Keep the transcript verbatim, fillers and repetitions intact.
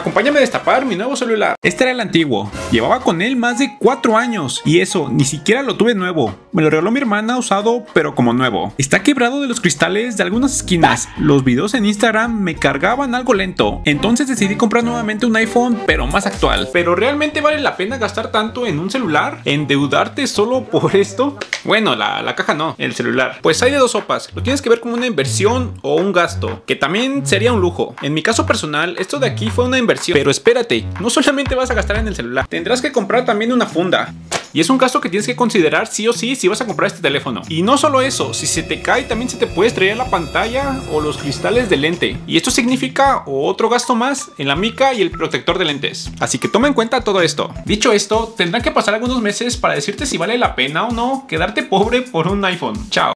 Acompáñame a destapar mi nuevo celular. Este era el antiguo. Llevaba con él más de cuatro años. Y eso, ni siquiera lo tuve nuevo. Me lo regaló mi hermana usado, pero como nuevo. Está quebrado de los cristales de algunas esquinas. Los videos en Instagram me cargaban algo lento. Entonces decidí comprar nuevamente un iPhone, pero más actual. ¿Pero realmente vale la pena gastar tanto en un celular? ¿Endeudarte solo por esto? Bueno, la, la caja no, el celular. Pues hay de dos sopas. Lo tienes que ver como una inversión o un gasto, que también sería un lujo. En mi caso personal, esto de aquí fue una inversión. Pero espérate, no solamente vas a gastar en el celular, tendrás que comprar también una funda. Y es un gasto que tienes que considerar sí o sí si vas a comprar este teléfono. Y no solo eso, si se te cae también se te puede estrellar la pantalla o los cristales del lente. Y esto significa otro gasto más en la mica y el protector de lentes. Así que toma en cuenta todo esto. Dicho esto, tendrán que pasar algunos meses para decirte si vale la pena o no quedarte pobre por un iPhone. Chao.